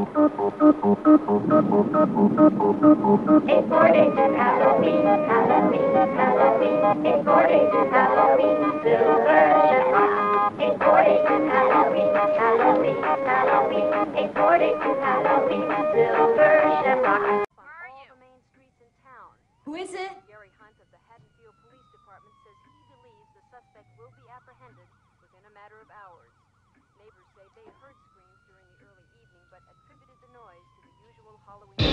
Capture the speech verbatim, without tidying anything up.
It's four days to Halloween, Halloween, Halloween. It's four days to Halloween, Silver Shamrock. It's four days to Halloween, Halloween, Halloween. It's four days to Halloween, Silver Shamrock. On all the main streets in town. Who is it? Gary Hunt of the Haddonfield Police Department says he believes the suspect will be apprehended within a matter of hours. Neighbors say they heard screams during the early evening, but attributed the noise to the usual Halloween.